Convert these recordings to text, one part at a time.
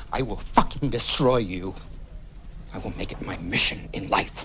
I will fucking destroy you. I will make it my mission in life.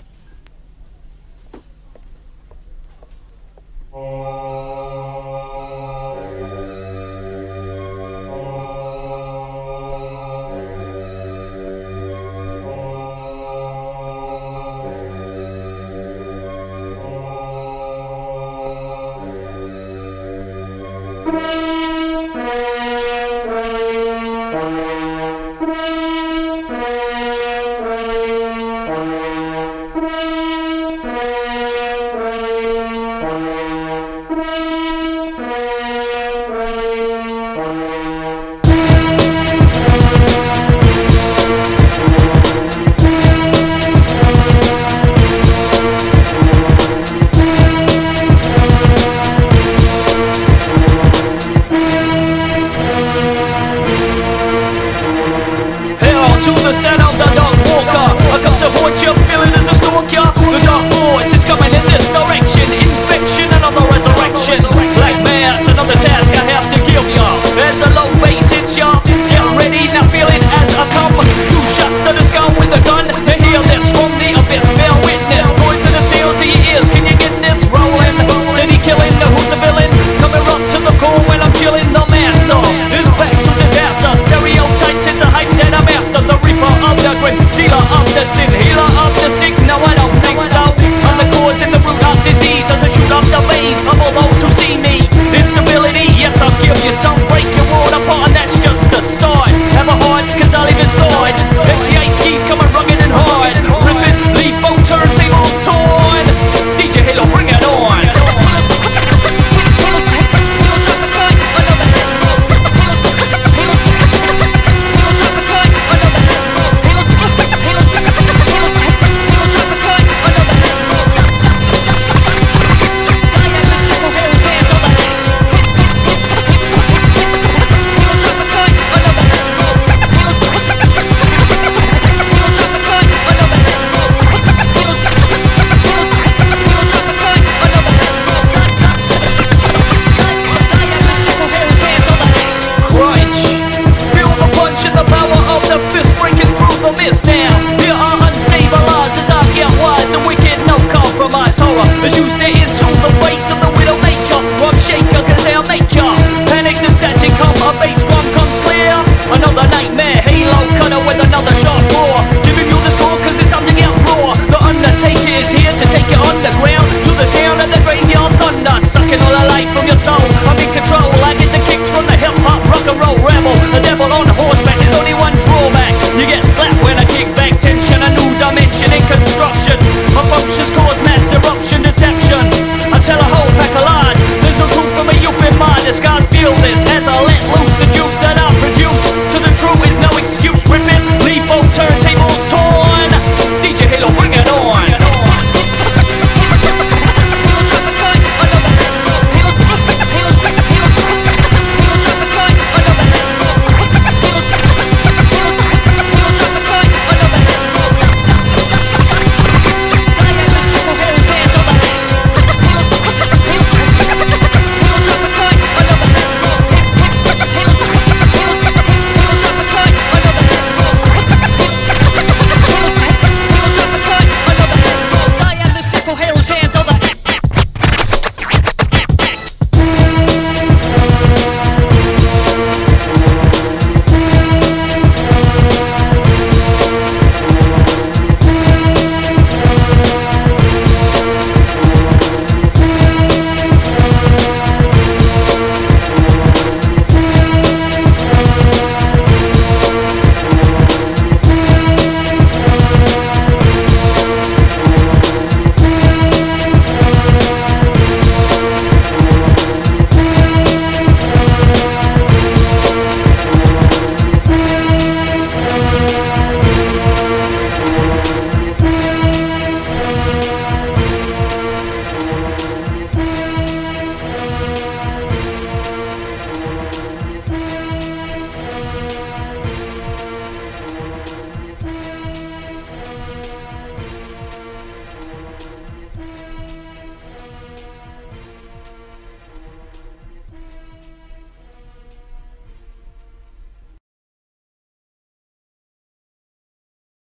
Another nightmare, Halo cutter with another sharp roar, giving you the score cause it's time to get raw. The Undertaker is here to take it underground, to the sound of the graveyard thunder, sucking all the life from your soul. I'm in control,